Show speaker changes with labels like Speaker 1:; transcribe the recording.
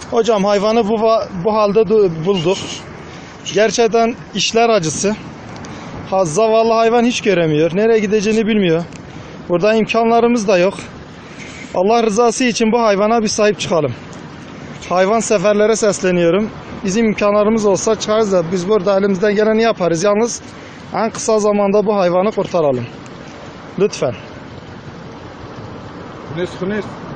Speaker 1: Hocam hayvanı bu halde bulduk. Gerçekten işler acısı. Zavallı hayvan hiç göremiyor. Nereye gideceğini bilmiyor. Burada imkanlarımız da yok. Allah rızası için bu hayvana bir sahip çıkalım. Hayvan seferlere sesleniyorum. Bizim imkanlarımız olsa çıkarız da biz burada elimizden geleni yaparız. Yalnız en kısa zamanda bu hayvanı kurtaralım. Lütfen.
Speaker 2: Hünes.